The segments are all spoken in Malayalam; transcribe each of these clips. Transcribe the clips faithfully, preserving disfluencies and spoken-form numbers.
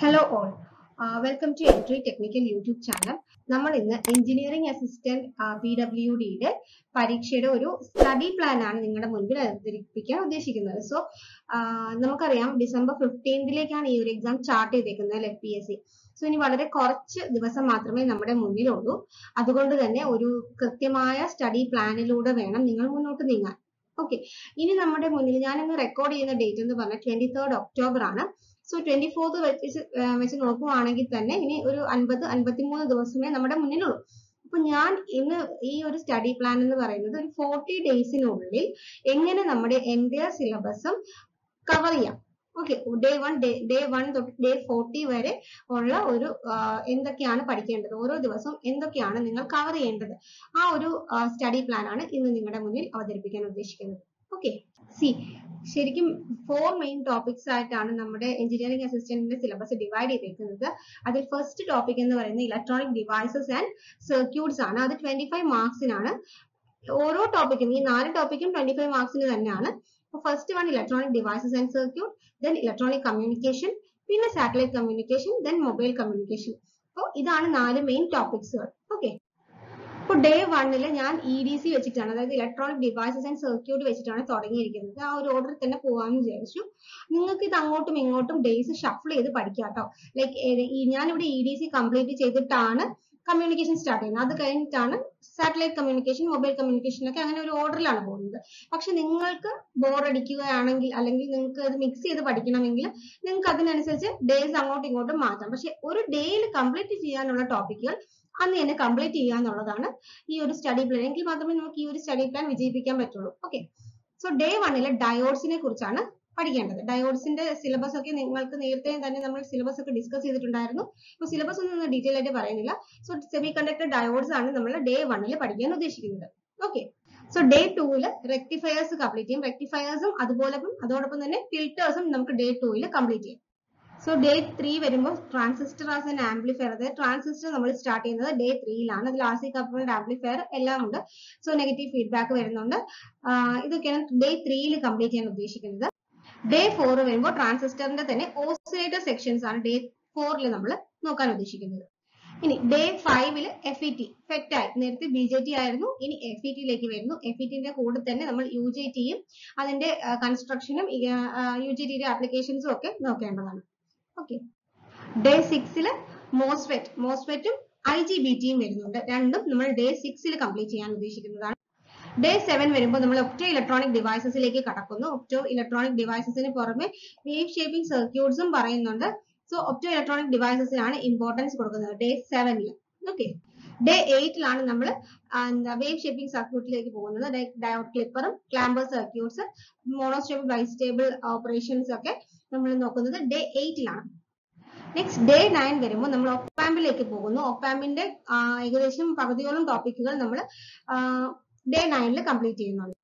Hello all. Uh, welcome to Entry Technical YouTube channel. നമ്മൾ ഇന്ന് എഞ്ചിനീയറിംഗ് അസിസ്റ്റന്റ് പി ഡബ്ല്യു ഡിയുടെ പരീക്ഷയുടെ ഒരു സ്റ്റഡി പ്ലാൻ ആണ് നിങ്ങളുടെ മുൻപിൽ അവതരിപ്പിക്കാൻ ഉദ്ദേശിക്കുന്നത്. സോ നമുക്കറിയാം ഡിസംബർ ഫിഫ്റ്റീൻത്തിലേക്കാണ് ഈ ഒരു എക്സാം സ്റ്റാർട്ട് ചെയ്തേക്കുന്നത് അല്ലെ പി എസ് സി. സോ ഇനി വളരെ കുറച്ച് ദിവസം മാത്രമേ നമ്മുടെ മുന്നിലുള്ളൂ. അതുകൊണ്ട് തന്നെ ഒരു കൃത്യമായ സ്റ്റഡി പ്ലാനിലൂടെ വേണം നിങ്ങൾ മുന്നോട്ട് നീങ്ങാൻ. ഓക്കെ, ഇനി നമ്മുടെ മുന്നിൽ ഞാനിന്ന് റെക്കോർഡ് ചെയ്യുന്ന ഡേറ്റ് എന്ന് പറഞ്ഞാൽ ട്വന്റി തേർഡ് ഒക്ടോബർ ആണ്. സോ ട്വന്റി ഫോർത്ത് വെച്ച് വെച്ച് നോക്കുവാണെങ്കിൽ തന്നെ ഇനി ഒരു അൻപത് അൻപത്തിമൂന്ന് ദിവസമേ നമ്മുടെ മുന്നിലുള്ളൂ. അപ്പൊ ഞാൻ ഇന്ന് ഈ ഒരു സ്റ്റഡി പ്ലാൻ എന്ന് പറയുന്നത് ഒരു ഫോർട്ടി ഡേയ്സിനുള്ളിൽ എങ്ങനെ നമ്മുടെ എൻ്റെ സിലബസും കവർ ചെയ്യാം. Okay, day one day day one തൊട്ട് ഡേ ഫോർട്ടി വരെ ഉള്ള ഒരു എന്തൊക്കെയാണ് പഠിക്കേണ്ടത്, ഓരോ ദിവസവും എന്തൊക്കെയാണ് നിങ്ങൾ കവർ ചെയ്യേണ്ടത്, ആ ഒരു സ്റ്റഡി പ്ലാൻ ആണ് ഇന്ന് നിങ്ങളുടെ മുന്നിൽ അവതരിപ്പിക്കാൻ ഉദ്ദേശിക്കുന്നത്. ഓക്കെ, സി ശരിക്കും ഫോർ മെയിൻ ടോപ്പിക്സ് ആയിട്ടാണ് നമ്മുടെ എഞ്ചിനീയറിംഗ് അസിസ്റ്റന്റിന്റെ സിലബസ് ഡിവൈഡ് ചെയ്തിരിക്കുന്നത്. അതിൽ ഫസ്റ്റ് ടോപ്പിക് എന്ന് പറയുന്നത് ഇലക്ട്രോണിക് ഡിവൈസസ് ആൻഡ് സർക്യൂട്ട്സ് ആണ്. അത് ട്വന്റി ഫൈവ് മാർക്സിനാണ്. ഓരോ ടോപ്പിക്കും ഈ നാല് ടോപ്പിക്കും ട്വന്റി ഫൈവ് മാർക്സിന് തന്നെയാണ്. First one electronic devices and circuit, then electronic communication, പിന്നെ satellite communication, then mobile communication. അപ്പോൾ ഇതാണ് നാല് മെയിൻ ടോപ്പിക്സുകൾ. ഓക്കെ, ഇപ്പോൾ ഡേ വണ്ണില് ഞാൻ ഇ ഡി സി വെച്ചിട്ടാണ്, അതായത് ഇലക്ട്രോണിക് ഡിവൈസസ് ആൻഡ് സർക്യൂട്ട് വെച്ചിട്ടാണ് തുടങ്ങിയിരിക്കുന്നത്. ആ ഒരു ഓർഡറിൽ തന്നെ പോകാമെന്ന് വിചാരിച്ചു. നിങ്ങൾക്ക് ഇത് അങ്ങോട്ടും ഇങ്ങോട്ടും ഡേയ്സ് ഷഫിൾ ചെയ്ത് പഠിക്കാം കേട്ടോ. ലൈക്ക് ഞാനിവിടെ ഇ ഡി സി കംപ്ലീറ്റ് ചെയ്തിട്ടാണ് കമ്മ്യൂണിക്കേഷൻ സ്റ്റാർട്ട് ചെയ്യുന്നത്. അത് കഴിഞ്ഞിട്ടാണ് സാറ്റലൈറ്റ് കമ്മ്യൂണിക്കേഷൻ, മൊബൈൽ കമ്മ്യൂണിക്കേഷൻ ഒക്കെ അങ്ങനെ ഒരു ഓർഡറിലാണ് പോകുന്നത്. പക്ഷെ നിങ്ങൾക്ക് ബോർ അടിക്കുകയാണെങ്കിൽ അല്ലെങ്കിൽ നിങ്ങൾക്ക് അത് മിക്സ് ചെയ്ത് പഠിക്കണമെങ്കിൽ നിങ്ങൾക്ക് അതിനനുസരിച്ച് ഡേയ്സ് അങ്ങോട്ടും ഇങ്ങോട്ടും മാറ്റാം. പക്ഷെ ഒരു ഡേയിൽ കംപ്ലീറ്റ് ചെയ്യാനുള്ള ടോപ്പിക്കുകൾ അന്ന് തന്നെ കംപ്ലീറ്റ് ചെയ്യുക എന്നുള്ളതാണ് ഈ ഒരു സ്റ്റഡി പ്ലാൻ. എങ്കിൽ മാത്രമേ നമുക്ക് ഈ ഒരു സ്റ്റഡി പ്ലാൻ വിജയിപ്പിക്കാൻ പറ്റുള്ളൂ. ഓക്കെ, സോ ഡേ വണ്ണിലെ ഡയോഡ്സിനെ കുറിച്ചാണ് പഠിക്കേണ്ടത്. ഡയോഡ്സിന്റെ സിലബസ് ഒക്കെ നിങ്ങൾക്ക് നേരത്തെ തന്നെ നമ്മൾ സിലബസ് ഒക്കെ ഡിസ്കസ് ചെയ്തിട്ടുണ്ടായിരുന്നു. അപ്പോൾ സിലബസ് ഒന്നും ഡീറ്റെയിൽ ആയിട്ട് പറയുന്നില്ല. സോ സെമി കണ്ടക്ടർ ഡയോഡ്സ് ആണ് നമ്മൾ ഡേ വണ്ണിൽ പഠിക്കാൻ ഉദ്ദേശിക്കുന്നത്. ഓക്കെ, സോ ഡേ ടൂവിൽ റെക്ടിഫയേഴ്സ് കംപ്ലീറ്റ് ചെയ്യും. റെക്ടിഫയേഴ്സും അതുപോലെ അതോടൊപ്പം തന്നെ ഫിൽറ്റേഴ്സും നമുക്ക് ഡേ ടൂവിൽ കംപ്ലീറ്റ് ചെയ്യും. സോ ഡേ ത്രീ വരുമ്പോൾ ട്രാൻസിസ്റ്റർ ആസ് ആൻ ആംപ്ലിഫയർ, അതായത് ട്രാൻസിസ്റ്റർ നമ്മൾ സ്റ്റാർട്ട് ചെയ്യുന്നത് ഡേ ത്രീയിലാണ്. അതിൽ ആർ സി കപ്പിൾഡ് ആംപ്ലിഫയർ എല്ലാം ഉണ്ട്. സോ നെഗറ്റീവ് ഫീഡ്ബാക്ക് വരുന്നുണ്ട്. ഇതൊക്കെയാണ് ഡേ ത്രീയിൽ കംപ്ലീറ്റ് ചെയ്യാൻ ഉദ്ദേശിക്കുന്നത്. ഡേ ഫോർ വരുമ്പോൾ ട്രാൻസിസ്റ്ററിന്റെ തന്നെ ഓസിലേറ്റർ സെക്ഷൻസ് ആണ് ഡേ ഫോറിൽ നമ്മൾ നോക്കാൻ ഉദ്ദേശിക്കുന്നത്. ഇനി ഡേ ഫൈവില് എഫ് ഇ ടി ഫെക്റ്റായി, നേരത്തെ ബി ജെ ടി ആയിരുന്നു, ഇനി എഫ് ഇ ടിയിലേക്ക് വരുന്നു. എഫ് ഇ ടിന്റെ കൂടെ തന്നെ നമ്മൾ യു ജെ ടിയും അതിന്റെ കൺസ്ട്രക്ഷനും യു ജെ ടിയുടെ ആപ്ലിക്കേഷൻസും ഒക്കെ നോക്കേണ്ടതാണ്. ഓക്കെ, ഡേ സിക്സില് മോസ്ഫെറ്റ് മോസ്ഫെറ്റും ഐ ജി ബി ടിയും വരുന്നുണ്ട്. രണ്ടും നമ്മൾ ഡേ സിക്സിൽ കംപ്ലീറ്റ് ചെയ്യാൻ ഉദ്ദേശിക്കുന്നതാണ്. ഡേ സെവൻ വരുമ്പോൾ നമ്മൾ ഒപ്റ്റോ ഇലക്ട്രോണിക് ഡിവൈസസിലേക്ക് കടക്കുന്നു. ഒപ്റ്റോ ഇലക്ട്രോണിക് ഡിവൈസസിന് പുറമെ വേവ് ഷേപ്പിംഗ് സർക്യൂട്ട്സും പറയുന്നുണ്ട്. സോ ഒപ്റ്റോ ഇലക്ട്രോണിക് ഡിവൈസസിനാണ് ഇമ്പോർട്ടൻസ് കൊടുക്കുന്നത് ഡേ സെവനിൽ. ഓക്കെ, ഡേ എയ്റ്റിലാണ് നമ്മൾ വേവ് ഷേപ്പിംഗ് സർക്യൂട്ടിലേക്ക് പോകുന്നത്. ഡയോഡ് ക്ലിപ്പറും clamper circuits, monostable bistable operations ഒക്കെ നമ്മൾ നോക്കുന്നത് ഡേ എയ്റ്റിലാണ്. നെക്സ്റ്റ് ഡേ നയൻ വരുമ്പോൾ നമ്മൾ ഒപ്പാമ്പിലേക്ക് പോകുന്നു. ഒപ്പാമ്പിന്റെ ഏകദേശം പകുതിയോളം ടോപ്പിക്കുകൾ നമ്മൾ ഡേ നയനിൽ കംപ്ലീറ്റ് ചെയ്യുന്നുണ്ട്.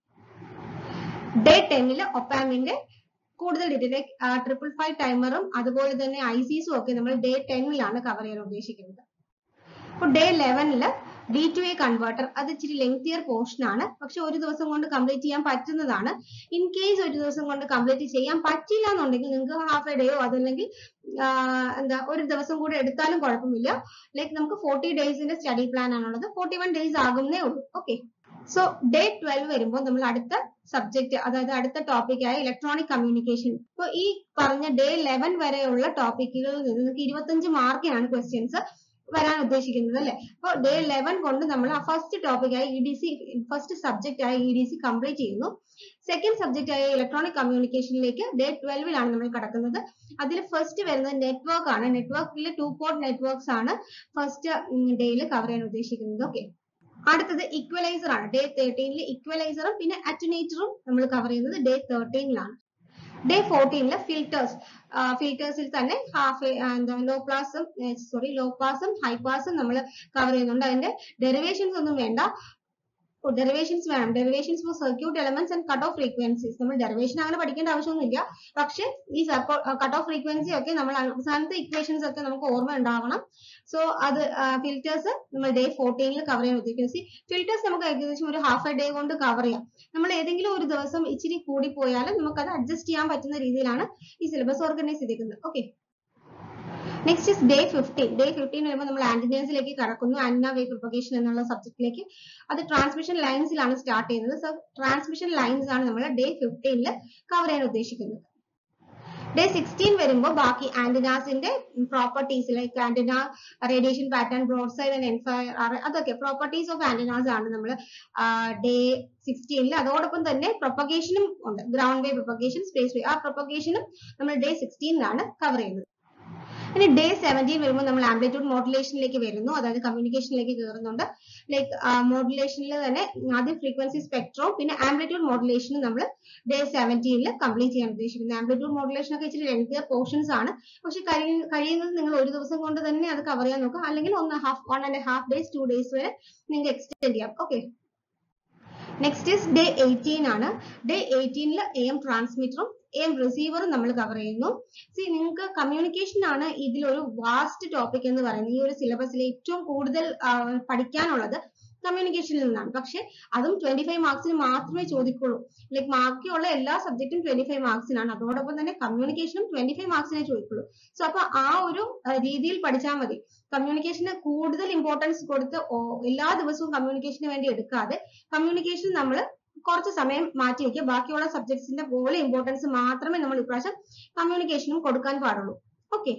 ഡേ ടെന്നിൽ ഒപ്പാമ്പിന്റെ കൂടുതൽ ഡീറ്റെയിൽ ട്രിപ്പിൾ ഫൈവ് ടൈമറും അതുപോലെ തന്നെ ഐസിസും ഒക്കെ നമ്മൾ ഡേ ടെന്നിലാണ് കവർ ചെയ്യാൻ ഉദ്ദേശിക്കുന്നത്. അപ്പോൾ ഡേ ലെവനില് ഡി ടു എ കൺവേർട്ടർ, അത് ഇച്ചിരി ലെങ്തിയർ പോർഷൻ ആണ്. പക്ഷെ ഒരു ദിവസം കൊണ്ട് കംപ്ലീറ്റ് ചെയ്യാൻ പറ്റുന്നതാണ്. ഇൻ കേസ് ഒരു ദിവസം കൊണ്ട് കംപ്ലീറ്റ് ചെയ്യാൻ പറ്റില്ല എന്നുണ്ടെങ്കിൽ നിങ്ങൾക്ക് ഹാഫ് എ ഡേയോ അതല്ലെങ്കിൽ എന്താ ഒരു ദിവസം കൂടെ എടുത്താലും കുഴപ്പമില്ല. ലൈക്ക് നമുക്ക് ഫോർട്ടി ഡേയ്സിന്റെ സ്റ്റഡി പ്ലാൻ ആണുള്ളത്. ഫോർട്ടി വൺ ഡേയ്സ് ആകുന്നേ ഉള്ളൂ. ഓക്കെ, സോ ഡേ ട്വൽവ് വരുമ്പോൾ നമ്മൾ അടുത്ത സബ്ജക്ട്, അതായത് അടുത്ത ടോപ്പിക്കായ ഇലക്ട്രോണിക് കമ്മ്യൂണിക്കേഷൻ. ഇപ്പോൾ ഈ പറഞ്ഞ ഡേ ലെവൻ വരെയുള്ള ടോപ്പിക്കുകളിൽ നിന്ന് നിങ്ങൾക്ക് ഇരുപത്തഞ്ച് മാർക്കിനാണ് ക്വസ്റ്റ്യൻസ് വരാൻ ഉദ്ദേശിക്കുന്നത് അല്ലെ. അപ്പോൾ ഡേ ലെവൻ കൊണ്ട് നമ്മൾ ആ ഫസ്റ്റ് ടോപ്പിക്കായ E D C, first subject ആയ ഇ ഡി സി കംപ്ലീറ്റ് ചെയ്യുന്നു. സെക്കൻഡ് സബ്ജക്റ്റ് ആയ ഇലക്ട്രോണിക് കമ്മ്യൂണിക്കേഷനിലേക്ക് ഡേ ട്വൽവിലാണ് നമ്മൾ കടക്കുന്നത്. അതിൽ ഫസ്റ്റ് വരുന്നത് നെറ്റ്വർക്ക് ആണ്. നെറ്റ്വർക്കിലെ ടു പോർട്ട് നെറ്റ്വർക്ക്സ് ആണ് ഫസ്റ്റ് ഡേയിൽ കവർ ചെയ്യാൻ ഉദ്ദേശിക്കുന്നത്. ഓക്കെ, അടുത്തത് ഇക്വലൈസർ ആണ്. ഡേ തേർട്ടീനിൽ ഇക്വലൈസറും പിന്നെ അറ്റനേറ്ററും നമ്മൾ കവർ ചെയ്യുന്നത് ഡേ തേർട്ടീനിലാണ്. ഡേ ഫോർട്ടീനില് ഫിൽറ്റേഴ്സ്, ഫിൽറ്റേഴ്സിൽ തന്നെ ഹാഫ് എന്താ ലോ പാസും സോറി ലോ പാസും ഹൈ പാസും നമ്മൾ കവർ ചെയ്യുന്നുണ്ട്. അതിന്റെ ഡെറിവേഷൻസ് ഒന്നും വേണ്ട, ഡെറിവേഷൻസ് വേണം. Derivations for circuit elements and cut off frequencies. നമ്മൾ ഡെറിവേഷൻ അങ്ങനെ പഠിക്കേണ്ട ആവശ്യമൊന്നുമില്ല. പക്ഷെ ഈ കട്ട് ഓഫ് ഫ്രീക്വൻസി ഒക്കെ നമ്മൾ അവസാനത്തെ ഇക്വേഷൻസ് ഒക്കെ നമുക്ക് ഓർമ്മ ഉണ്ടാവണം. സോ അത് ഫിൽറ്റേഴ്സ് നമ്മൾ ഡേ ഫോർട്ടീനിൽ കവർ ചെയ്യാൻ ഉദ്ദേശിക്കുന്നത്. ഫിൽറ്റേഴ്സ് നമുക്ക് ഏകദേശം ഒരു ഹാഫ് എ ഡേ കൊണ്ട് കവർ ചെയ്യാം. നമ്മൾ ഏതെങ്കിലും ഒരു ദിവസം ഇച്ചിരി കൂടി പോയാൽ നമുക്ക് അത് അഡ്ജസ്റ്റ് ചെയ്യാൻ പറ്റുന്ന രീതിയിലാണ് ഈ സിലബസ് ഓർഗനൈസ് ചെയ്തിരിക്കുന്നത്. Okay, next is day fifteen. Day fifteen വരുമ്പോൾ നമ്മൾ ആന്റിനേഴ്സിലേക്ക് കടക്കുന്നു. ആന്റിന വേവ് പ്രൊപ്പഗേഷൻ എന്നുള്ള സബ്ജക്റ്റിലേക്ക്. അത് ട്രാൻസ്മിഷൻ ലൈൻസിലാണ് സ്റ്റാർട്ട് ചെയ്യുന്നത്. സോ ട്രാൻസ്മിഷൻ ലൈൻസ് ആണ് നമ്മൾ ഡേ ഫിഫ്റ്റീനിൽ കവർ ചെയ്യാൻ ഉദ്ദേശിക്കുന്നത്. ഡേ സിക്സ്റ്റീൻ വരുമ്പോൾ ബാക്കി ആന്റിനാസിന്റെ properties like antenna radiation pattern, broadside and endfire, അതൊക്കെ പ്രോപ്പർട്ടീസ് ഓഫ് ആന്റിനാസ് ആണ് നമ്മൾ ഡേ സിക്സ്റ്റീനിൽ. അതോടൊപ്പം തന്നെ പ്രൊപ്പഗേഷനും ഉണ്ട്. Ground wave propagation, space wave, ആ പ്രൊപ്പഗേഷനും നമ്മൾ ഡേ സിക്സ്റ്റീനിലാണ് കവർ ചെയ്യുന്നത്. ഇനി ഡേ സെവൻറ്റീൻ വരുമ്പോൾ നമ്മൾ ആംപ്ലിറ്റ്യൂഡ് മോഡുലേഷനിലേക്ക് വരുന്നു. അതായത് കമ്മ്യൂണിക്കേഷനിലേക്ക് കയറുന്നുണ്ട്. ലൈക്ക് മോഡുലേഷനിൽ തന്നെ ആദ്യം ഫ്രീക്വൻസി സ്പെക്ട്രവും പിന്നെ ആംപ്ലിറ്റ്യൂഡ് മോഡുലേഷനും നമ്മൾ ഡേ സെവൻറ്റീനിൽ കംപ്ലീറ്റ് ചെയ്യാൻ ഉദ്ദേശിക്കുന്നത്. ആംപ്ലിറ്റ്യൂഡ് മോഡുലേഷൻ ഒക്കെ ഇച്ചിരി ലെങ്തിയർ പോർഷൻസ് ആണ്. പക്ഷെ കഴിയുന്നത് നിങ്ങൾ ഒരു ദിവസം കൊണ്ട് തന്നെ അത് കവർ ചെയ്യാൻ നോക്കുക. അല്ലെങ്കിൽ ഒന്ന് half one and half days two days വരെ നിങ്ങൾക്ക് എക്സ്റ്റെൻഡ് ചെയ്യാം. Okay. Next is day eighteen ആണ്. ഡേ എയ്റ്റീനിൽ എ എം ട്രാൻസ്മിറ്ററും എ എം റിസീവറും നമ്മൾ കവർ ചെയ്യുന്നു. സി നിങ്ങൾക്ക് കമ്മ്യൂണിക്കേഷൻ ആണ് ഇതിലൊരു വാസ്റ്റ് ടോപ്പിക് എന്ന് പറയുന്നത്. ഈ ഒരു സിലബസിൽ ഏറ്റവും കൂടുതൽ പഠിക്കാനുള്ളത് കമ്മ്യൂണിക്കേഷനിൽ നിന്നാണ്. പക്ഷെ അതും ട്വന്റി ഫൈവ് മാർക്സിന് മാത്രമേ ചോദിക്കുള്ളൂ. ലൈക്ക് ബാക്കിയുള്ള എല്ലാ സബ്ജക്റ്റും ട്വന്റി ഫൈവ് മാർക്സിനാണ്. അതോടൊപ്പം തന്നെ കമ്മ്യൂണിക്കേഷനും ട്വന്റി ഫൈവ് മാർക്സിനെ ചോദിക്കുള്ളൂ. സോ അപ്പൊ ആ ഒരു രീതിയിൽ പഠിച്ചാൽ മതി. കമ്മ്യൂണിക്കേഷന് കൂടുതൽ ഇമ്പോർട്ടൻസ് കൊടുത്ത് എല്ലാ ദിവസവും കമ്മ്യൂണിക്കേഷന് വേണ്ടി എടുക്കാതെ കമ്മ്യൂണിക്കേഷൻ നമ്മൾ കുറച്ച് സമയം മാറ്റി വയ്ക്കുക. ബാക്കിയുള്ള സബ്ജക്ട്സിന്റെ പോലെ ഇമ്പോർട്ടൻസ് മാത്രമേ നമ്മൾ ഇപ്രാവശ്യം കമ്മ്യൂണിക്കേഷനും കൊടുക്കാൻ പാടുള്ളൂ. ഓക്കെ.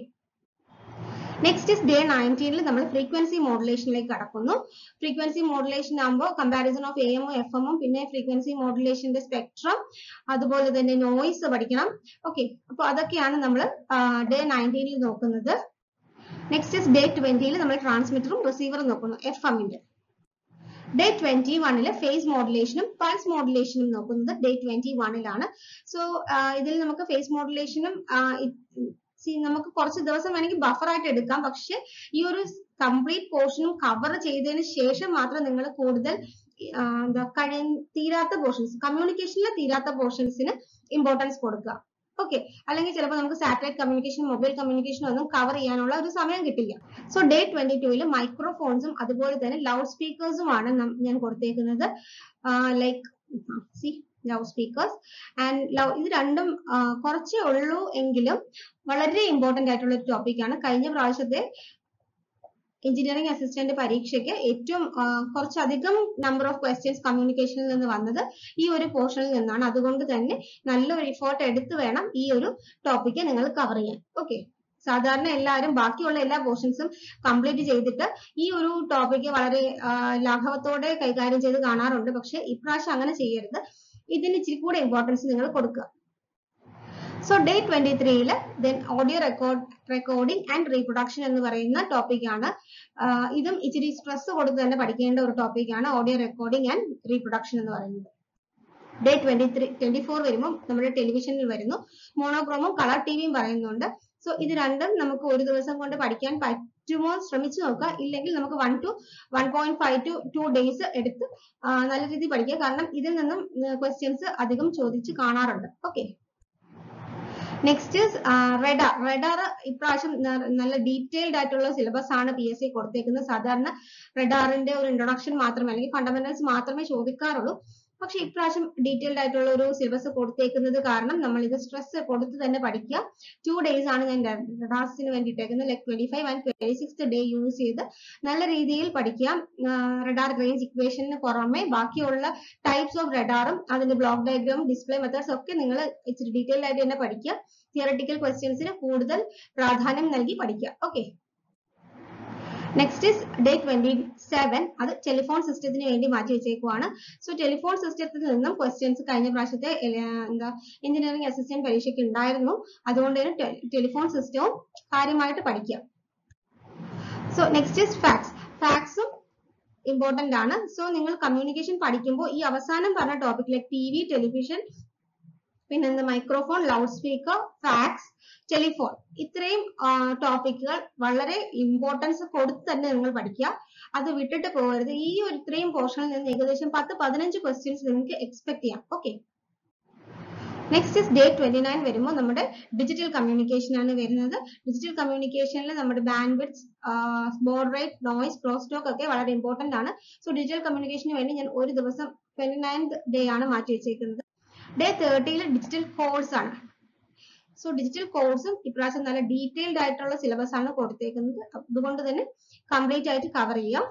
നെക്സ്റ്റ് ഇസ് ഡേ നയൻറ്റീനിൽ നമ്മൾ ഫ്രീക്വൻസി മോഡുലേഷനിലേക്ക് കടക്കുന്നു. ഫ്രീക്വൻസി മോഡുലേഷൻ ആകുമ്പോൾ കമ്പാരിസൺ ഓഫ് എ എമ്മും എഫ് എമ്മും പിന്നെ ഫ്രീക്വൻസി മോഡുലേഷന്റെ സ്പെക്ട്രം അതുപോലെ തന്നെ നോയിസ് പഠിക്കണം. ഓക്കെ. അപ്പൊ അതൊക്കെയാണ് നമ്മൾ ഡേ നയൻറ്റീനിൽ നോക്കുന്നത്. നെക്സ്റ്റ് ഇസ് ഡേ ട്വന്റിയിൽ നമ്മൾ ട്രാൻസ്മിറ്ററും റിസീവറും നോക്കുന്നു എഫ് എമ്മിന്റെ. ഡേ ട്വന്റി വണ്ണില് ഫേസ് മോഡുലേഷനും പൾസ് മോഡുലേഷനും നോക്കുന്നത് ഡേ ട്വന്റി വണ്ണിലാണ്. സോ ഇതിൽ നമുക്ക് ഫേസ് മോഡുലേഷനും നമുക്ക് കുറച്ച് ദിവസം വേണമെങ്കിൽ ബഫർ ആയിട്ട് എടുക്കാം. പക്ഷെ ഈ ഒരു കംപ്ലീറ്റ് പോർഷനും കവർ ചെയ്തതിന് ശേഷം മാത്രം നിങ്ങൾ കൂടുതൽ എന്താ കഴി തീരാത്ത പോർഷൻസ്, കമ്മ്യൂണിക്കേഷനിലെ തീരാത്ത പോർഷൻസിന് ഇമ്പോർട്ടൻസ് കൊടുക്കുക. ഓക്കെ. അല്ലെങ്കിൽ ചിലപ്പോൾ നമുക്ക് സാറ്റലൈറ്റ് കമ്മ്യൂണിക്കേഷൻ, മൊബൈൽ കമ്മ്യൂണിക്കേഷൻ ഒന്നും കവർ ചെയ്യാനുള്ള ഒരു സമയം കിട്ടില്ല. സോ ഡേ ട്വന്റി ടൂവിൽ മൈക്രോഫോൺസും അതുപോലെ തന്നെ ലൗഡ് സ്പീക്കേഴ്സുമാണ് ഞാൻ കൊടുത്തേക്കുന്നത്. Like see loud speakers and love, ഇത് രണ്ടും കുറച്ചേ ഉള്ളൂ എങ്കിലും വളരെ ഇമ്പോർട്ടന്റ് ആയിട്ടുള്ള ഒരു ടോപ്പിക്കാണ്. കഴിഞ്ഞ പ്രാവശ്യത്തെ എഞ്ചിനീയറിംഗ് അസിസ്റ്റന്റ് പരീക്ഷയ്ക്ക് ഏറ്റവും കുറച്ചധികം നമ്പർ ഓഫ് ക്വസ്റ്റ്യൻസ് കമ്മ്യൂണിക്കേഷനിൽ നിന്ന് വന്നത് ഈ ഒരു പോർഷനിൽ നിന്നാണ്. അതുകൊണ്ട് തന്നെ നല്ലൊരു എഫേർട്ട് എടുത്ത് വേണം ഈ ഒരു ടോപ്പിക്ക് നിങ്ങൾ കവർ ചെയ്യാൻ. ഓക്കെ. സാധാരണ എല്ലാവരും ബാക്കിയുള്ള എല്ലാ പോർഷൻസും കംപ്ലീറ്റ് ചെയ്തിട്ട് ഈ ഒരു ടോപ്പിക്ക് വളരെ ലാഘവത്തോടെ കൈകാര്യം ചെയ്ത് കാണാറുണ്ട്. പക്ഷെ ഇപ്രാവശ്യം അങ്ങനെ ചെയ്യരുത്. ഇതിന് ഇച്ചിരി കൂടെ ഇമ്പോർട്ടൻസ് നിങ്ങൾ കൊടുക്കുക. സോ ഡേ ട്വന്റി ത്രീയില് then audio record recording and reproduction എന്ന് പറയുന്ന ടോപ്പിക്കാണ്. ഇതും ഇച്ചിരി സ്ട്രെസ് കൊടുത്ത് തന്നെ പഠിക്കേണ്ട ഒരു ടോപ്പിക്കാണ് ഓഡിയോ റെക്കോർഡിംഗ് ആൻഡ് റീപ്രൊഡക്ഷൻ എന്ന് പറയുന്നത്. Day twenty three twenty four വരുമ്പോൾ നമ്മുടെ ടെലിവിഷനിൽ വരുന്നു. മോണോക്രോമും കളർ ടിവിയും പറയുന്നുണ്ട്. സോ ഇത് രണ്ടും നമുക്ക് ഒരു ദിവസം കൊണ്ട് പഠിക്കാൻ പറ്റുമോ ശ്രമിച്ചു നോക്കുക. ഇല്ലെങ്കിൽ നമുക്ക് one two one point five two two days എടുത്ത് നല്ല രീതിയിൽ പഠിക്കുക. കാരണം ഇതിൽ നിന്നും ക്വസ്റ്റ്യൻസ് അധികം ചോദിച്ച് കാണാറുണ്ട്. ഓക്കെ. Next radar. റെഡാർ ഇപ്രാവശ്യം നല്ല ഡീറ്റെയിൽഡ് ആയിട്ടുള്ള സിലബസ് ആണ് പി എസ് സി കൊടുത്തേക്കുന്നത്. സാധാരണ റെഡാറിന്റെ ഒരു ഇൻട്രൊഡക്ഷൻ മാത്രമേ അല്ലെങ്കിൽ ഫണ്ടമെന്റൽസ് മാത്രമേ ചോദിക്കാറുള്ളൂ. പക്ഷെ ഇപ്രാവശ്യം ഡീറ്റെയിൽഡ് ആയിട്ടുള്ള ഒരു സിലബസ് കൊടുത്തേക്കുന്നത് കാരണം നമ്മൾ ഇത് സ്ട്രെസ് കൊടുത്ത് തന്നെ പഠിക്കുക. ടു ഡേയ്സ് ആണ് ഞാൻ റെഡാർസിന് വേണ്ടിയിട്ടേക്കുന്നത്. Like twenty five and twenty six day use ചെയ്ത് നല്ല രീതിയിൽ പഠിക്കുക. റെഡാർ റേഞ്ച് ഇക്വേഷന് പുറമെ ബാക്കിയുള്ള ടൈപ്സ് ഓഫ് റെഡാറും അതിന്റെ ബ്ലോക്ക് ഡയഗ്രാം, ഡിസ്പ്ലേ മെത്തേഡ്സ് ഒക്കെ നിങ്ങൾ ഇച്ചിരി ഡീറ്റെയിൽഡ് ആയിട്ട് തന്നെ പഠിക്കുക. തിയറട്ടിക്കൽ ക്വസ്റ്റ്യൻസിന് കൂടുതൽ പ്രാധാന്യം നൽകി പഠിക്കുക. Okay. Next is day twenty seven. അത് ടെലിഫോൺ സിസ്റ്റത്തിന് വേണ്ടി മാറ്റി വെച്ചേക്കുവാണ്. സോ ടെലിഫോൺ സിസ്റ്റത്തിൽ നിന്നും ക്വസ്റ്റ്യൻസ് കഴിഞ്ഞ പ്രാവശ്യത്തെ എന്താ എഞ്ചിനീയറിംഗ് അസിസ്റ്റന്റ് പരീക്ഷയ്ക്ക് ഉണ്ടായിരുന്നു. അതുകൊണ്ട് തന്നെ ടെലിഫോൺ സിസ്റ്റവും കാര്യമായിട്ട് പഠിക്കുക. So next is fax. ഫാക്സും ഇമ്പോർട്ടന്റ് ആണ്. സോ നിങ്ങൾ കമ്മ്യൂണിക്കേഷൻ പഠിക്കുമ്പോൾ ഈ അവസാനം പറഞ്ഞ ടോപ്പിക്കിലെ ടി വി, ടെലിവിഷൻ, പിന്നെ microphone, loud speaker, fax, telephone, ഇത്രയും ടോപ്പിക്കുകൾ വളരെ ഇമ്പോർട്ടൻസ് കൊടുത്ത് തന്നെ നിങ്ങൾ പഠിക്കുക. അത് വിട്ടിട്ട് പോകരുത്. ഈ ഒരു ഇത്രയും പോർഷനിൽ നിന്ന് ഏകദേശം പത്ത് പതിനഞ്ച് ക്വസ്റ്റ്യൻസ് നിങ്ങൾക്ക് എക്സ്പെക്ട് ചെയ്യാം. Okay. Next is day twenty nine വരുമ്പോൾ നമ്മുടെ ഡിജിറ്റൽ കമ്മ്യൂണിക്കേഷൻ ആണ് വരുന്നത്. ഡിജിറ്റൽ കമ്മ്യൂണിക്കേഷനിൽ നമ്മുടെ band width, baud rate, noise, cross talk ഒക്കെ വളരെ ഇമ്പോർട്ടന്റ് ആണ്. സോ ഡിജിറ്റൽ കമ്മ്യൂണിക്കേഷന് വേണ്ടി ഞാൻ ഒരു ദിവസം ട്വന്റി നയൻത് ഡേ ആണ് മാറ്റി വെച്ചേക്കുന്നത്. ഡേ തേർട്ടിയിൽ ഡിജിറ്റൽ കോഴ്സ് ആണ്. സോ ഡിജിറ്റൽ കോഴ്സും ഇപ്രാവശ്യം നല്ല ഡീറ്റെയിൽഡ് ആയിട്ടുള്ള സിലബസ് ആണ് കൊടുത്തേക്കുന്നത്. അതുകൊണ്ട് തന്നെ കംപ്ലീറ്റ് ആയിട്ട് കവർ ചെയ്യാം.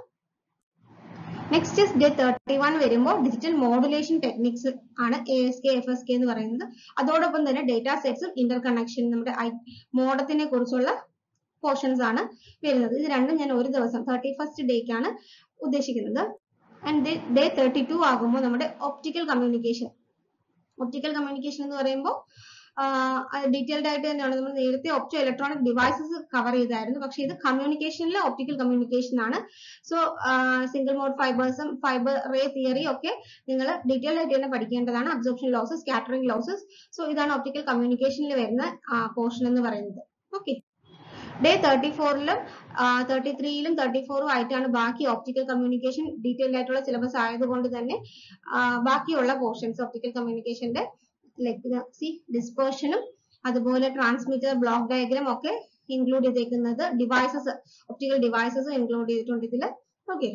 നെക്സ്റ്റ് ഡേ തേർട്ടി വൺ വരുമ്പോൾ ഡിജിറ്റൽ മോഡുലേഷൻ ടെക്നിക്സ് ആണ് A S K F S K എന്ന് പറയുന്നത്. അതോടൊപ്പം തന്നെ ഡേറ്റാ സെറ്റ്സും ഇന്റർ കണക്ഷൻ നമ്മുടെ മോഡത്തിനെ കുറിച്ചുള്ള പോർഷൻസ് ആണ് വരുന്നത്. ഇത് രണ്ടും ഞാൻ ഒരു ദിവസം തേർട്ടി ഫസ്റ്റ് ഡേക്കാണ് ഉദ്ദേശിക്കുന്നത്. ആൻഡ് ഡേ തേർട്ടി ടു ആകുമ്പോൾ നമ്മുടെ ഒപ്റ്റിക്കൽ കമ്മ്യൂണിക്കേഷൻ ഒപ്റ്റിക്കൽ കമ്മ്യൂണിക്കേഷൻ എന്ന് പറയുമ്പോൾ ഡീറ്റെയിൽഡ് ആയിട്ട് തന്നെയാണ്. നമ്മൾ നേരത്തെ ഒപ്റ്റോ ഇലക്ട്രോണിക് ഡിവൈസസ് കവർ ചെയ്തായിരുന്നു, പക്ഷേ ഇത് കമ്മ്യൂണിക്കേഷനിൽ ഒപ്റ്റിക്കൽ കമ്മ്യൂണിക്കേഷൻ ആണ്. സോ സിംഗിൾ മോഡ് ഫൈബേഴ്സും ഫൈബർ റേ തിയറിയും ഒക്കെ നിങ്ങൾ ഡീറ്റെയിൽഡ് ആയിട്ട് തന്നെ പഠിക്കേണ്ടതാണ്. Absorption losses, scattering losses. So ഇതാണ് ഒപ്റ്റിക്കൽ കമ്മ്യൂണിക്കേഷനിൽ വരുന്ന പോർഷൻ എന്ന് പറയുന്നത്. ഓക്കെ, ഡേ തേർട്ടി ഫോറിലും തേർട്ടി ത്രീയിലും തേർട്ടി ഫോറും ആയിട്ടാണ് ബാക്കി ഒപ്റ്റിക്കൽ കമ്മ്യൂണിക്കേഷൻ ഡീറ്റെയിൽഡ് ആയിട്ടുള്ള സിലബസ് ആയതുകൊണ്ട് തന്നെ ബാക്കിയുള്ള പോർഷൻസ് ഒപ്റ്റിക്കൽ കമ്മ്യൂണിക്കേഷന്റെ ലൈക്ക് സി ഡിസ്പേർഷനും അതുപോലെ ട്രാൻസ്മിറ്റർ ബ്ലോക്ക് ഡയഗ്രാം ഒക്കെ ഇൻക്ലൂഡ് ചെയ്തേക്കുന്നത്. ഡിവൈസസ് ഒപ്റ്റിക്കൽ ഡിവൈസസ് ഇൻക്ലൂഡ് ചെയ്തിട്ടുണ്ട് ഇതില്. ഓക്കെ,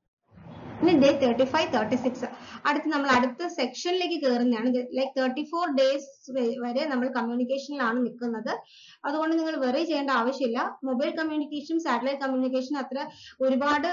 ഇനി day thirty five thirty six അടുത്ത് നമ്മൾ അടുത്ത സെക്ഷനിലേക്ക് കയറുന്നതാണ്. ലൈക്ക് തേർട്ടി ഫോർ ഡേയ്സ് വരെ നമ്മൾ കമ്മ്യൂണിക്കേഷനിലാണ് നിൽക്കുന്നത്. അതുകൊണ്ട് നിങ്ങൾ വെറി ചെയ്യേണ്ട ആവശ്യമില്ല. മൊബൈൽ കമ്മ്യൂണിക്കേഷൻ സാറ്റലൈറ്റ് കമ്മ്യൂണിക്കേഷൻ അത്ര ഒരുപാട്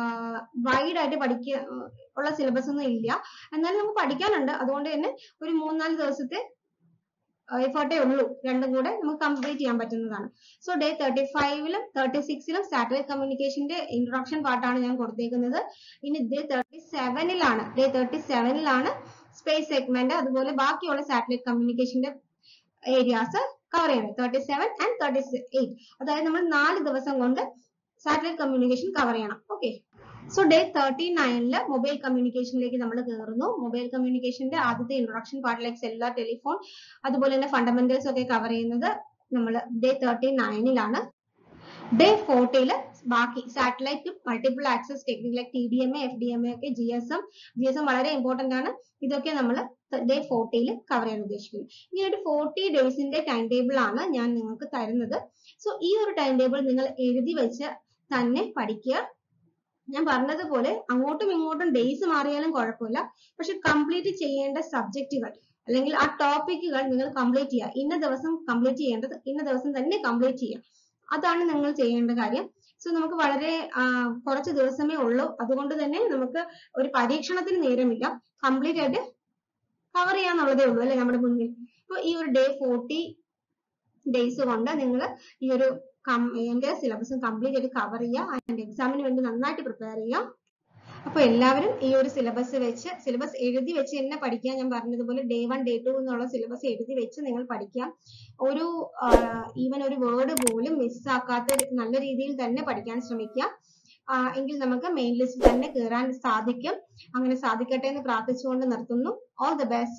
വൈഡ് ആയിട്ട് പഠിക്കുക ഉള്ള സിലബസ് ഒന്നും ഇല്ല. എന്നാലും നമുക്ക് പഠിക്കാനുണ്ട്. അതുകൊണ്ട് തന്നെ ഒരു മൂന്നാല് ദിവസത്തെ എഫേർട്ടേ ഉള്ളൂ. രണ്ടും കൂടെ നമുക്ക് കംപ്ലീറ്റ് ചെയ്യാൻ പറ്റുന്നതാണ്. സോ ഡേ തേർട്ടി ഫൈവിലും തേർട്ടി സിക്സിലും സാറ്റലൈറ്റ് കമ്മ്യൂണിക്കേഷന്റെ ഇൻട്രൊഡക്ഷൻ പാർട്ടാണ് ഞാൻ കൊടുത്തേക്കുന്നത്. ഇനി ഡേ തേർട്ടി സെവനിലാണ് ഡേ തേർട്ടി സെവനിലാണ് സ്പേസ് സെഗ്മെന്റ് അതുപോലെ ബാക്കിയുള്ള സാറ്റലൈറ്റ് കമ്മ്യൂണിക്കേഷന്റെ ഏരിയാസ് കവർ ചെയ്യണം. Thirty seven and thirty eight അതായത് നമ്മൾ നാല് ദിവസം കൊണ്ട് സാറ്റലൈറ്റ് കമ്മ്യൂണിക്കേഷൻ കവർ ചെയ്യണം. ഓക്കെ, സോ ഡേ തേർട്ടി നയനില് മൊബൈൽ കമ്മ്യൂണിക്കേഷനിലേക്ക് നമ്മൾ കയറുന്നു. മൊബൈൽ കമ്മ്യൂണിക്കേഷന്റെ ആദ്യത്തെ introduction part like cellular, telephone അതുപോലെ തന്നെ ഫണ്ടമെന്റൽസ് ഒക്കെ കവർ ചെയ്യുന്നത് നമ്മൾ ഡേ തേർട്ടി നയനിലാണ്. ഡേ ഫോർട്ടിയില് ബാക്കി satellite multiple access technique like T D M A, F D M A ഒക്കെ, G S M G S M വളരെ ഇമ്പോർട്ടന്റ് ആണ്. ഇതൊക്കെ നമ്മൾ ഡേ ഫോർട്ടിയിൽ കവർ ചെയ്യാൻ ഉദ്ദേശിക്കുന്നത്. ഈ ഒരു ഫോർട്ടി ഡേയ്സിന്റെ ടൈം ടേബിൾ ആണ് ഞാൻ നിങ്ങൾക്ക് തരുന്നത്. സോ ഈ ഒരു ടൈം ടേബിൾ നിങ്ങൾ എഴുതി വെച്ച് തന്നെ പഠിക്കുക. ഞാൻ പറഞ്ഞതുപോലെ അങ്ങോട്ടും ഇങ്ങോട്ടും ഡേയ്സ് മാറിയാലും കുഴപ്പമില്ല, പക്ഷെ കംപ്ലീറ്റ് ചെയ്യേണ്ട സബ്ജക്റ്റുകൾ അല്ലെങ്കിൽ ആ ടോപ്പിക്കുകൾ നിങ്ങൾ കംപ്ലീറ്റ് ചെയ്യുക. ഇന്ന ദിവസം കംപ്ലീറ്റ് ചെയ്യേണ്ടത് ഇന്ന ദിവസം തന്നെ കംപ്ലീറ്റ് ചെയ്യുക. അതാണ് നിങ്ങൾ ചെയ്യേണ്ട കാര്യം. സോ നമുക്ക് വളരെ കുറച്ച് ദിവസമേ ഉള്ളൂ. അതുകൊണ്ട് തന്നെ നമുക്ക് ഒരു പരീക്ഷണത്തിന് നേരമില്ല. കംപ്ലീറ്റ് ആയിട്ട് കവർ ചെയ്യാന്നുള്ളതേ ഉള്ളൂ അല്ലെ നമ്മുടെ മുന്നിൽ. അപ്പൊ ഈ ഒരു ഡേ ഫോർട്ടി ഡേയ്സ് കൊണ്ട് നിങ്ങൾ ഈ ഒരു എന്റെ സിലബസ് കംപ്ലീറ്റ് ആയിട്ട് കവർ ചെയ്യുക. ആൻഡ് എക്സാമിന് വേണ്ടി നന്നായിട്ട് പ്രിപ്പയർ ചെയ്യുക. അപ്പൊ എല്ലാവരും ഈ ഒരു സിലബസ് വെച്ച് സിലബസ് എഴുതി വെച്ച് തന്നെ പഠിക്കുക. ഞാൻ പറഞ്ഞതുപോലെ ഡേ വൺ ഡേ ടു എന്നുള്ള സിലബസ് എഴുതി വെച്ച് നിങ്ങൾ പഠിക്കുക. ഒരു ഈവൻ ഒരു വേർഡ് പോലും മിസ്സാക്കാത്ത നല്ല രീതിയിൽ തന്നെ പഠിക്കാൻ ശ്രമിക്കുക. എങ്കിൽ നമുക്ക് മെയിൻ ലിസ്റ്റ് തന്നെ കയറാൻ സാധിക്കും. അങ്ങനെ സാധിക്കട്ടെ എന്ന് പ്രാർത്ഥിച്ചുകൊണ്ട് നിർത്തുന്നു. All the best.